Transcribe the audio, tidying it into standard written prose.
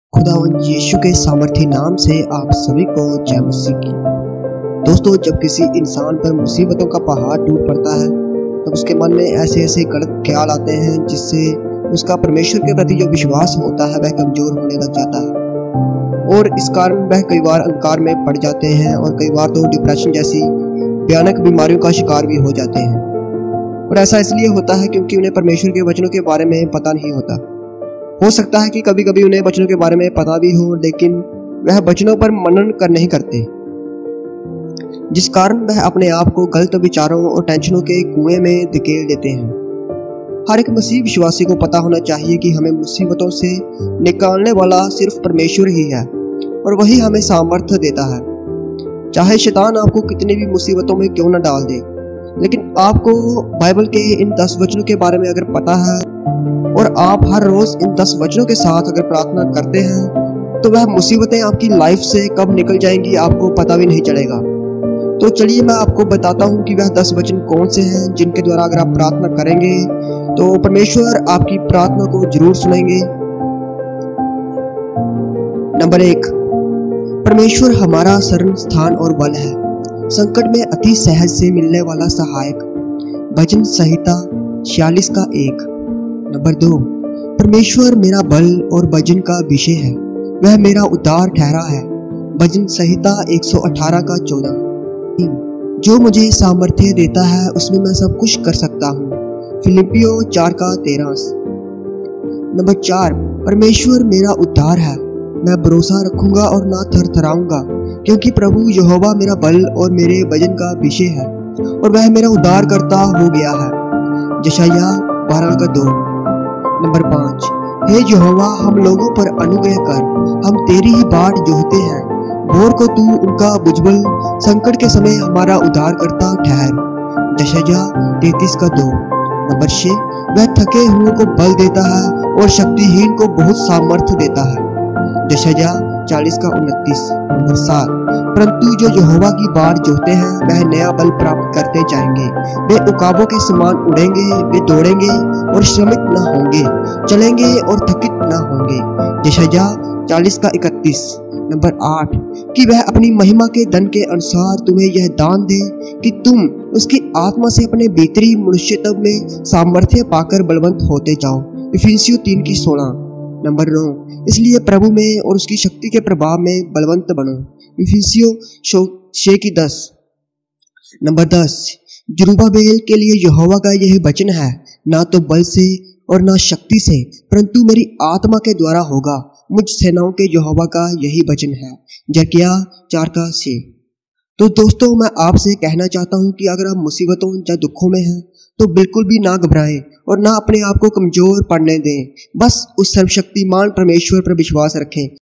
खुदावंद यीशु के सामर्थी नाम से आप सभी को जय मसीह की। दोस्तों, जब किसी इंसान पर मुसीबतों का पहाड़ टूट पड़ता है तब उसके मन में ऐसे ऐसे गलत ख्याल आते हैं जिससे उसका परमेश्वर के प्रति जो विश्वास होता है वह कमजोर होने लग जाता है और इस कारण वह कई बार अंधकार में पड़ जाते हैं और कई बार तो डिप्रेशन जैसी भयानक बीमारियों का शिकार भी हो जाते हैं। और ऐसा इसलिए होता है क्योंकि उन्हें परमेश्वर के वचनों के बारे में पता नहीं होता। हो सकता है कि कभी कभी उन्हें वचनों के बारे में पता भी हो, लेकिन वह वचनों पर मनन कर नहीं करते, जिस कारण वह अपने आप को गलत विचारों और टेंशनों के कुएं में धकेल देते हैं। हर एक मसीह विश्वासी को पता होना चाहिए कि हमें मुसीबतों से निकालने वाला सिर्फ परमेश्वर ही है और वही हमें सामर्थ्य देता है। चाहे शैतान आपको कितनी भी मुसीबतों में क्यों न डाल दे, लेकिन आपको बाइबल के इन 10 वचनों के बारे में अगर पता है और आप हर रोज इन 10 वचनों के साथ अगर प्रार्थना करते हैं तो वह मुसीबतें आपकी लाइफ से कब निकल जाएंगी आपको पता भी नहीं चलेगा। तो चलिए मैं आपको बताता हूँ कि वह 10 वचन कौन से हैं जिनके द्वारा अगर आप प्रार्थना करेंगे तो परमेश्वर आपकी प्रार्थना को जरूर सुनेंगे। नंबर 1, परमेश्वर हमारा शरण स्थान और बल है, संकट में अति सहज से मिलने वाला सहायक। भजन संहिता 46 का 1। नंबर 2, परमेश्वर मेरा बल और भजन का विषय है, वह मेरा उद्धार ठहरा है। भजन संहिता 118 का 14। जो मुझे सामर्थ्य देता है उसमें मैं सब कुछ कर सकता हूँ। फिलिपियो 4 का 13। नंबर 4, परमेश्वर मेरा उद्धार है, मैं भरोसा रखूंगा और ना थरथराऊंगा, क्योंकि प्रभु यहोवा मेरा बल और मेरे भजन का विषय है और वह मेरा उद्धार करता हो गया है। यशायाह 12 का 2। नंबर 5, हे यहोवा हम लोगों पर अनुग्रह कर, हम तेरी ही बाट जोहते हैं। भोर को तू उनका भुजबल, संकट के समय हमारा उद्धार करता ठहर। यशायाह 33 का 2। नंबर 6, वह थके हुए को बल देता है और शक्तिहीन को बहुत सामर्थ्य देता है। यशायाह 40 का 29। नंबर 7, परंतु जो यहोवा की बाट जोहते हैं वह नया बल प्राप्त करते जाएंगे। वे उकाबों के समान उड़ेंगे, वे दौड़ेंगे और श्रमित न होंगे, चलेंगे और थकित न होंगे। यशायाह 40 का 31। नंबर 8, कि वह अपनी महिमा के धन के अनुसार तुम्हें यह दान दे कि तुम उसकी आत्मा से अपने भीतरी मनुष्यत्व में सामर्थ्य पाकर बलवंत होते जाओ। इफिसियों 3 की 16। नंबर 9, इसलिए प्रभु में और उसकी शक्ति के प्रभाव में बलवंत बनो। इफिसियों 6 की 10। नंबर 10, जरुब्बाबेल के लिए यहोवा का यह वचन है, ना तो बल से और ना शक्ति से, परंतु मेरी आत्मा के द्वारा होगा। मुझ सेनाओं के यहोवा का यही वचन है। जकरिया 4 का 6। तो दोस्तों, मैं आपसे कहना चाहता हूं कि अगर आप मुसीबतों या दुखों में हैं तो बिल्कुल भी ना घबराएं और ना अपने आप को कमजोर पड़ने दें। बस उस सर्वशक्तिमान परमेश्वर पर विश्वास रखें।